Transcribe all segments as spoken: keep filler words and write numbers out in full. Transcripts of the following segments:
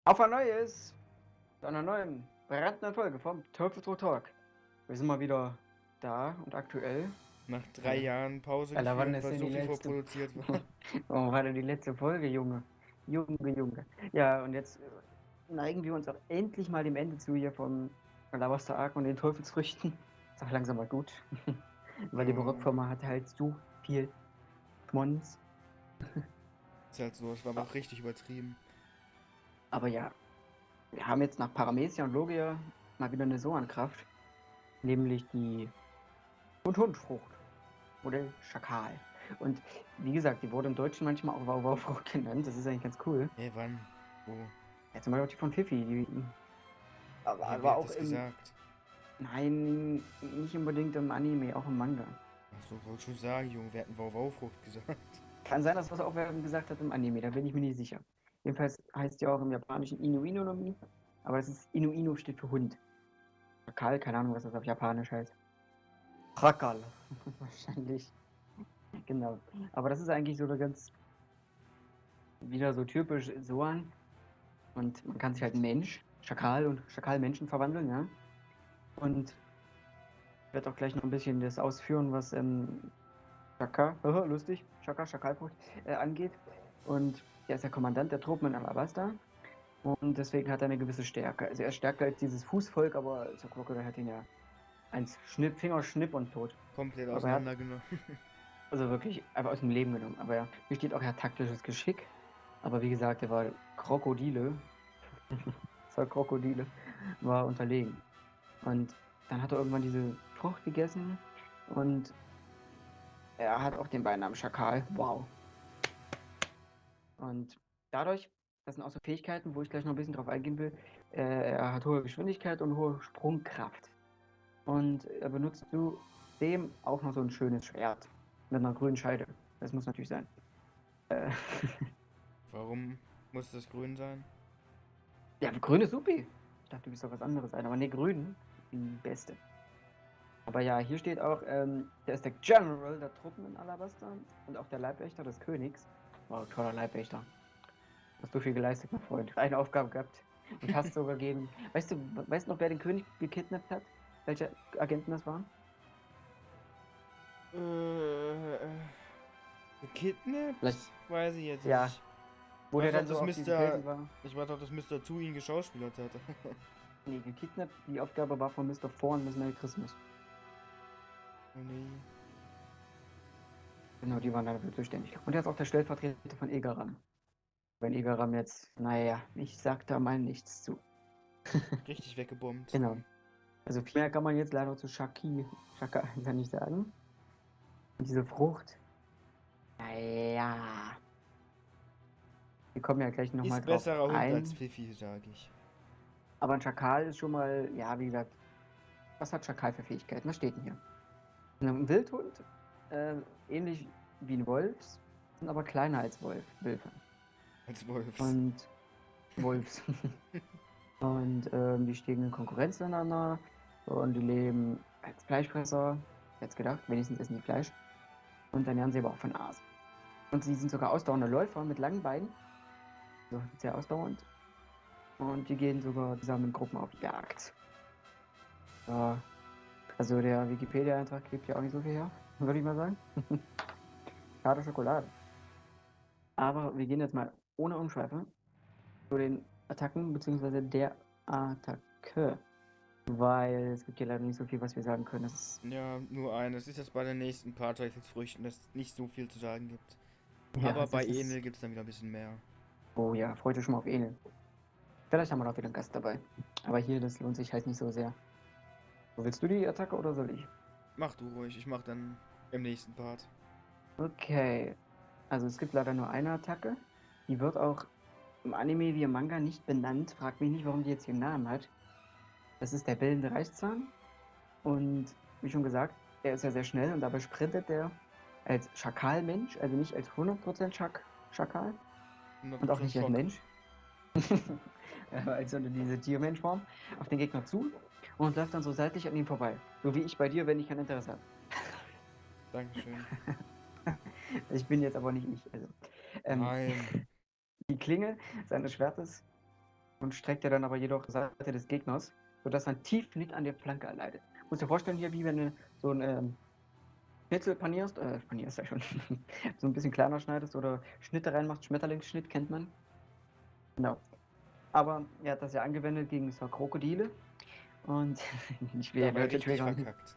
Auf ein neues, zu einer neuen, brandneuen Folge vom Teufelsrot Talk. Wir sind mal wieder da und aktuell. Nach drei Äh, Jahren Pause Alter, wann gefühlt, ist weil denn so die viel letzte? vorproduziert war. Oh, war denn die letzte Folge, Junge? Junge, Junge. Ja, und jetzt äh, neigen wir uns auch endlich mal dem Ende zu hier vom Alabaster Ark und den Teufelsfrüchten. Ist auch langsam mal gut. Weil die Ja, Barockfirma hat halt so viel Schmons. ist halt so, es war aber auch richtig übertrieben. Aber ja, wir haben jetzt nach Paramecia und Logia mal wieder eine Soankraft. Nämlich die Hund-Hund-Frucht. Oder Schakal. Und wie gesagt, die wurde im Deutschen manchmal auch Wauwau-Frucht genannt. Das ist eigentlich ganz cool. Hä, wann? Wo? Ja, zum Beispiel auch die von Fifi. Die, aber, Hä, wer aber hat auch das im. gesagt? Nein, nicht unbedingt im Anime, auch im Manga. Achso, wollte schon sagen, Junge, wer hat einen Wow-Wow-Frucht gesagt? Kann sein, dass was auch wer gesagt hat im Anime, da bin ich mir nicht sicher. Jedenfalls heißt ja auch im Japanischen Inu Inu no Mi, aber das ist Inu Inu steht für Hund. Schakal, keine Ahnung, was das auf Japanisch heißt. Schakal. Wahrscheinlich. Genau. Aber das ist eigentlich so eine ganz wieder so typisch Soan. Und man kann sich halt Mensch, Schakal und Schakalmenschen verwandeln, ja. Und ich werde auch gleich noch ein bisschen das ausführen, was ähm, Shaka, lustig, Shaka, Schakalfrucht, äh, angeht. Und er ist der Kommandant der Truppen in Alabasta. Und deswegen hat er eine gewisse Stärke. Also er ist stärker als dieses Fußvolk, aber der Crocodile hat ihn ja eins Schnipp, Fingerschnipp und tot. Komplett Aber er hat auseinandergenommen. also wirklich einfach aus dem Leben genommen. Aber ja, hier steht auch ja taktisches Geschick. Aber wie gesagt, er war Krokodile. Zwei Krokodile war unterlegen. Und dann hat er irgendwann diese Frucht gegessen und er hat auch den Beinamen Schakal. Wow. Und dadurch, das sind auch so Fähigkeiten, wo ich gleich noch ein bisschen drauf eingehen will, äh, er hat hohe Geschwindigkeit und hohe Sprungkraft. Und er benutzt zudem auch noch so ein schönes Schwert mit einer grünen Scheide. Das muss natürlich sein. Äh, Warum muss das grün sein? ja, grün ist supi. Ich dachte, du bist doch was anderes ein, aber ne, grün, die beste. Aber ja, hier steht auch, ähm, der ist der General der Truppen in Alabasta und auch der Leibwächter des Königs. Wow, toller Leibwächter. Hast du viel geleistet, mein Freund. Eine Aufgabe gehabt und hast sogar gegen. Weißt du, weißt du noch, wer den König gekidnappt hat? Welche Agenten das waren? Äh, äh, gekidnappt? Vielleicht, Weiß ich jetzt ja, nicht. Ich wo der weiß dann auch, so dass auf diesem Mister Felsen war. Ich weiß auch, dass Mister Zu ihn geschauspielert hat. Nee, gekidnappt. Die Aufgabe war von Mister Four und Miss Merry Christmas. Oh nee. Genau, die waren dafür zuständig. Und er ist auch der Stellvertreter von Egaram. Wenn Egaram jetzt, naja, ich sag da mal nichts zu. Richtig weggebombt. Genau. Also viel mehr kann man jetzt leider zu Shaki, Shaka ja nicht sagen. Und diese Frucht, naja, wir kommen ja gleich nochmal Ist drauf besserer Hund als ein. Pfiffi, sag ich. Aber ein Schakal ist schon mal, ja, wie gesagt, was hat Schakal für Fähigkeiten? Was steht denn hier? Ein Wildhund, äh, ähnlich wie ein Wolfs, sind aber kleiner als Wolf, Wölfe. Als Wolfs. Und Wolfs. Und ähm, die stehen in Konkurrenz zueinander und die leben als Fleischfresser. Jetzt gedacht, wenigstens essen die Fleisch. Und dann ernähren sie aber auch von Aas. Und sie sind sogar ausdauernde Läufer mit langen Beinen. So, sehr ausdauernd. Und die gehen sogar zusammen in Gruppen auf Jagd. Ja, also der Wikipedia-Eintrag gibt ja auch nicht so viel her, würde ich mal sagen. Schade Schokolade. Aber wir gehen jetzt mal ohne Umschweife zu den Attacken bzw. der Attacke. Weil es gibt hier leider nicht so viel, was wir sagen können. Das ist, Ja, nur eines. Ist jetzt bei den nächsten paar Teufelsfrüchten, dass es nicht so viel zu sagen gibt. ja, Aber es bei ist das. Enel gibt es dann wieder ein bisschen mehr. Oh ja, freut euch schon mal auf Enel. Vielleicht haben wir noch wieder einen Gast dabei. Aber hier, das lohnt sich halt nicht so sehr. Willst du die Attacke oder soll ich? Mach du ruhig, ich mach dann im nächsten Part. Okay. Also es gibt leider nur eine Attacke. Die wird auch im Anime wie im Manga nicht benannt. Frag mich nicht, warum die jetzt hier einen Namen hat. Das ist der bellende Reichszahn. Und wie schon gesagt, er ist ja sehr schnell und dabei sprintet er als Schakalmensch, also nicht als hundert Prozent Schak Schakal und auch hundert Prozent nicht als Schock. Mensch, als sondern diese Tiermenschform, auf den Gegner zu und läuft dann so seitlich an ihm vorbei. So wie ich bei dir, wenn ich kein Interesse habe. Dankeschön. Ich bin jetzt aber nicht ich. Also, ähm, Nein. die Klinge seines Schwertes und streckt er dann aber jedoch zur Seite des Gegners, sodass er einen Tiefschnitt an der Flanke erleidet. Musst dir vorstellen, hier wie wenn du so ein ähm, Schnitzel panierst, äh, panierst ja schon, so ein bisschen kleiner schneidest oder Schnitte reinmachst, Schmetterlingsschnitt kennt man. Genau. Aber er hat das ja angewendet gegen so Krokodile und ich will Da ja war er Leute richtig triggern, verkackt.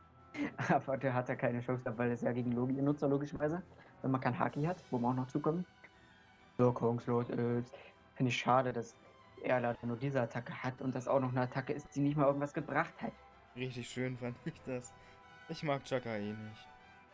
aber der hat ja keine Chance, weil es ja gegen Logi Nutzer logischerweise, wenn man kein Haki hat, wo wir auch noch zukommen, wirkungslos ist. Finde ich schade, dass er leider nur diese Attacke hat und das auch noch eine Attacke ist, die nicht mal irgendwas gebracht hat. Richtig schön fand ich das. Ich mag Chaka eh nicht.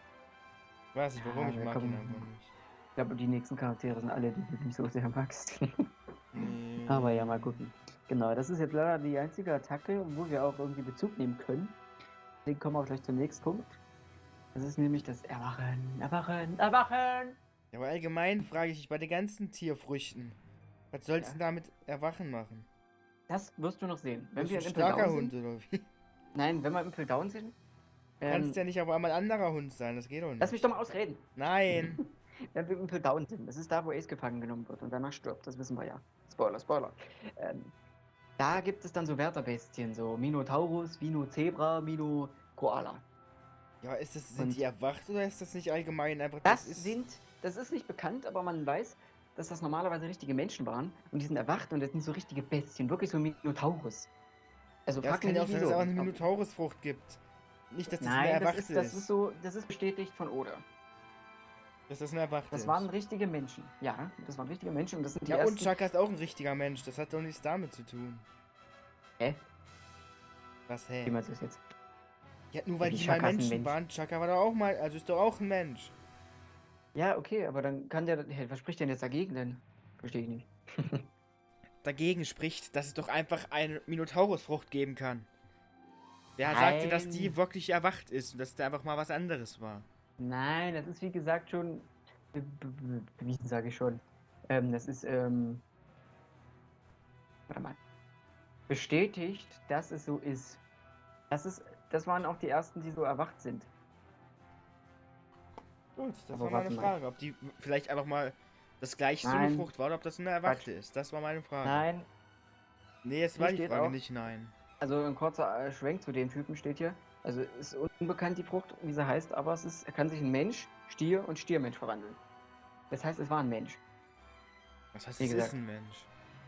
Weiß nicht warum, Ja, ich wir mag ihn kommen- einfach nicht. Ich glaube, die nächsten Charaktere sind alle, die du nicht so sehr magst. Nee. Aber ja, mal gucken. Genau, das ist jetzt leider die einzige Attacke, wo wir auch irgendwie Bezug nehmen können. Deswegen kommen wir auch gleich zum nächsten Punkt. Das ist nämlich das Erwachen, Erwachen, Erwachen! Ja, aber allgemein frage ich dich bei den ganzen Tierfrüchten. Was sollst du Ja. denn damit Erwachen machen? Das wirst du noch sehen. Wenn Bist wir du im ein starker Impel Down Hund sind, oder wie? nein, wenn wir im Impel Down sind, Du ähm, kannst ja nicht auf einmal ein anderer Hund sein, das geht doch nicht. lass mich doch mal ausreden. Nein. Wenn wir im Impel Down sind, das ist da, wo Ace gefangen genommen wird und danach stirbt, das wissen wir ja. Spoiler, Spoiler. Ähm, da gibt es dann so Wärterbestien, so Minotaurus, Mino Zebra, Mino Koala. Ja, ist das, sind Und die erwacht oder ist das nicht allgemein einfach, Das, das ist... sind, das ist nicht bekannt, aber man weiß, dass das normalerweise richtige Menschen waren und die sind erwacht und das sind so richtige Bestien, wirklich so Minotaurus. Also Ja, es frag kann mich ja auch nicht sein, dass es wieso. auch eine Minotaurusfrucht gibt. Nicht, dass das eine Nein, das erwachte ist, das ist. ist so, das ist bestätigt von Oda. Dass das eine erwachte Das ist. waren richtige Menschen. Ja, das waren richtige Menschen und das sind die Ja, und ersten. Chaka ist auch ein richtiger Mensch. Das hat doch nichts damit zu tun. Hä? Was, Wie hä? meinst du das jetzt? Ja, nur weil Die die mal Chaka ist ein Menschen Mensch. waren. Chaka war doch auch mal... Also ist doch auch ein Mensch. Ja, okay, aber dann kann der. Hey, was spricht denn jetzt dagegen denn? Verstehe ich nicht. Dagegen spricht, dass es doch einfach eine Minotaurusfrucht geben kann. Der sagte, dass die Nein. wirklich erwacht ist und dass da einfach mal was anderes war. Nein, das ist wie gesagt schon. be- be- be- Bewiesen, sage ich schon. Ähm, das ist, ähm. Warte mal. Bestätigt, dass es so ist. Das ist, das waren auch die ersten, die so erwacht sind. Gut, das Aber war meine warte mal. Frage. Ob die vielleicht einfach mal das gleiche so eine Nein. Frucht war oder ob das eine erwachte ist. Das war meine Frage. Nein, Nee, es Hier war die steht Frage auch- nicht nein. also ein kurzer äh, Schwenk zu dem Typen steht hier. Also ist unbekannt die Frucht, wie sie heißt, aber es ist, er kann sich in Mensch, Stier und Stiermensch verwandeln. Das heißt, es war ein Mensch. Was heißt, Wie es gesagt. ist ein Mensch?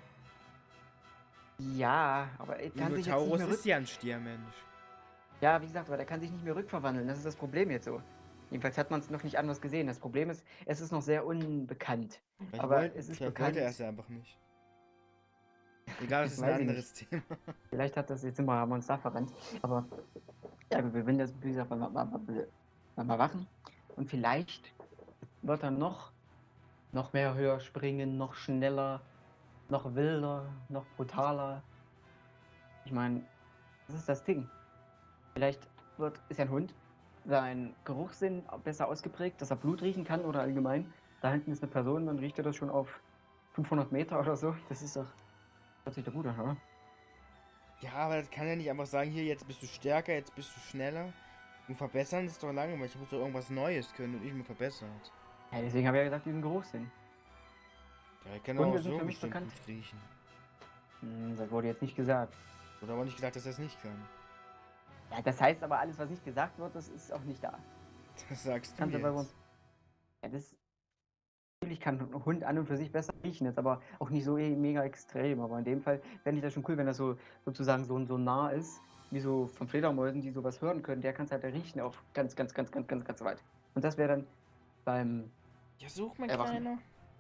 Ja, aber er kann sich jetzt nicht Minotaurus mehr rück... ist ja ein Stiermensch. Ja, wie gesagt, aber der kann sich nicht mehr rückverwandeln. Das ist das Problem jetzt so. Jedenfalls hat man es noch nicht anders gesehen. Das Problem ist, es ist noch sehr unbekannt. Vielleicht, Aber wollt, es ist vielleicht bekannt. wollte er es ja einfach nicht. Egal, das Das ist ein weiß ich anderes Thema. Vielleicht hat das jetzt immer haben wir uns da verrannt. Aber ja, wir werden das, wie gesagt, mal, mal, mal, mal, mal wachen. Und vielleicht wird er noch, noch mehr höher springen, noch schneller, noch wilder, noch brutaler. Ich meine, das ist das Ding. Vielleicht wird, ist ja ein Hund, sein Geruchssinn besser ausgeprägt, dass er Blut riechen kann oder allgemein. Da hinten ist eine Person, dann riecht er das schon auf fünfhundert Meter oder so. Das ist doch, hört sich doch gut an, oder? Ja, aber das kann ja nicht einfach sagen, hier, jetzt bist du stärker, jetzt bist du schneller. Und verbessern ist doch lange, weil ich muss doch irgendwas Neues können und ich mich verbessert. Ja, deswegen habe ich ja gesagt, diesen Geruchssinn. Ja, ich kann Hunde auch sind so für mich bestimmt bekannt. gut riechen. Hm, das wurde jetzt nicht gesagt. Oder aber nicht gesagt, dass er es nicht kann. Ja, das heißt aber, alles, was nicht gesagt wird, das ist auch nicht da. Das sagst du Kannst du bei jetzt. uns. Ja, das. Natürlich kann ein Hund an und für sich besser riechen, jetzt aber auch nicht so eh mega extrem. Aber in dem Fall fände ich das schon cool, wenn das so sozusagen so, so nah ist, wie so von Fledermäusen, die sowas hören können. Der kann es halt riechen auf ganz, ganz, ganz, ganz, ganz, ganz weit. Und das wäre dann beim. Ja, such mein Erwachen. Kleiner.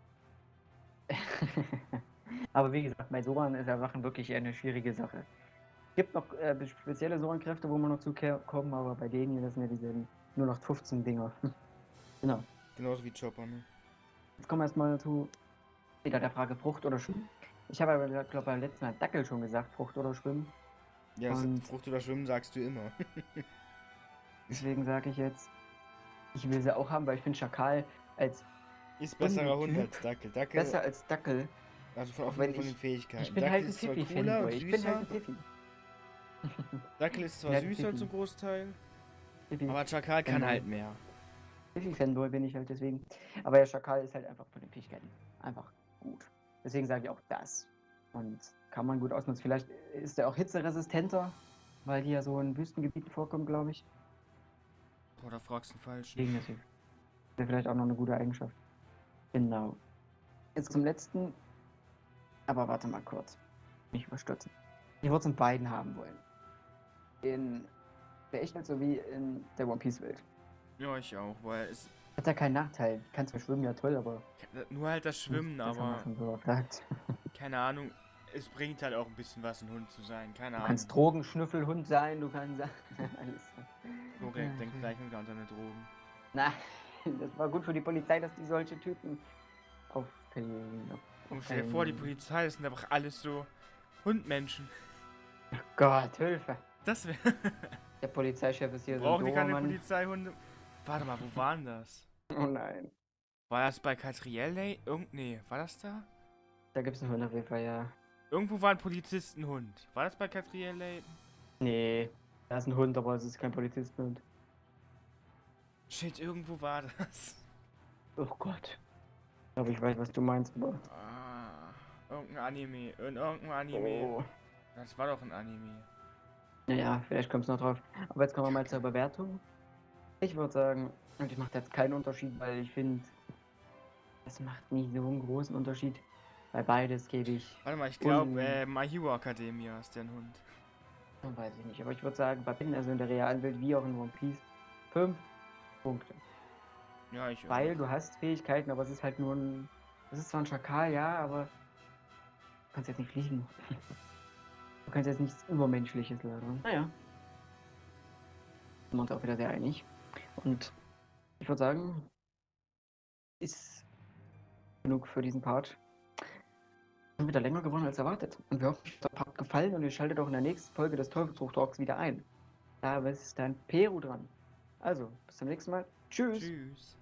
Aber wie gesagt, bei Soran ist Erwachen wirklich eher eine schwierige Sache. Es gibt noch äh, spezielle Soran-Kräfte, wo man noch zukommen, aber bei denen hier, das sind ja diese nur noch fünfzehn Dinger. Genau. Genauso wie Chopper, ne? Jetzt kommen wir erstmal zu wieder der Frage Frucht oder Schwimmen. Ich habe aber, glaube beim letzten Mal Dackel schon gesagt, Frucht oder Schwimmen. Ja, das Und- Frucht oder Schwimmen sagst du immer. Deswegen sage ich jetzt, ich will sie auch haben, weil ich finde Schakal als Ist besserer Hund Typ. als Dackel. Dackel, besser als Dackel. also von, auch auch wenn von ich- den Fähigkeiten. Ich bin Dackel halt ein ist zwar cooler Pfiffi-Fanboy. und Ich bin halt süßer. ein Pfiffi. Dackel ist zwar Ja, ein süßer Pfiffi. zum Großteil, Pfiffi. aber Chakal kann Genau. halt mehr. Pfiffi-Fanboy bin ich halt deswegen. Aber der Schakal ist halt einfach von den Fähigkeiten einfach gut. Deswegen sage ich auch das. Und kann man gut ausnutzen. Vielleicht ist er auch hitzeresistenter, weil die ja so in Wüstengebieten vorkommen, glaube ich. Boah, da fragst du den Falschen. Deswegen ist wäre vielleicht auch noch eine gute Eigenschaft. Genau. Jetzt zum letzten. Aber warte mal kurz. Nicht überstürzen. Ich würde es in beiden haben wollen. In der Echtwelt sowie in der One Piece Welt. Ja, ich auch, weil es. Hat ja keinen Nachteil. Kannst zwar schwimmen, ja toll, aber. Nur halt das Schwimmen, das haben wir aber. schon so gesagt. Keine Ahnung. Es bringt halt auch ein bisschen was, ein Hund zu sein. Keine Du Ahnung. kannst Drogenschnüffelhund sein, du kannst. Alles. Korrekt, denk gleich mit an deine Drogen. Nein, das war gut für die Polizei, dass die solche Typen aufhängen. Und stell dir vor, die Polizei, das sind einfach alles so Hundmenschen. Oh Gott, Hilfe. Das wäre. Der Polizeichef ist hier so Brauchen ein die keine Dobermann. Polizeihunde? Warte mal, wo waren das? Oh nein. War das bei Catrielle? Irgend. Nee, war das da? Da gibt's einen Hund auf jeden Fall, ja. Irgendwo war ein Polizistenhund. War das bei Catrielle? Nee, da ist ein Hund, aber es ist kein Polizistenhund. Shit, irgendwo war das. Oh Gott. Ich glaube, ich weiß, was du meinst, aber. Ah, irgendein Anime. In irgendein Anime. Oh. Das war doch ein Anime. Naja, vielleicht kommst du noch drauf. Aber jetzt kommen wir mal zur Bewertung. Ich würde sagen, und ich mache jetzt keinen Unterschied, weil ich finde, das macht nicht so einen großen Unterschied. Bei beides gebe ich. Warte mal, ich glaube, Un- äh, My Hero Academia ist der Hund. Weiß ich nicht, aber ich würde sagen, bei beiden, also in der realen Welt wie auch in One Piece, fünf Punkte. Ja, ich Weil auch. du hast Fähigkeiten, aber es ist halt nur ein. Das ist zwar ein Schakal, ja, aber. Du kannst jetzt nicht fliegen. Du kannst jetzt nichts Übermenschliches leider. Naja. Sind wir uns auch wieder sehr einig. Und ich würde sagen, ist genug für diesen Part. Wir haben wieder länger geworden als erwartet. Und wir hoffen, euch hat der Part gefallen und ihr schaltet auch in der nächsten Folge des Teufelsbruch Talks wieder ein. Da ist dann Peru dran. Also, bis zum nächsten Mal. Tschüss. Tschüss.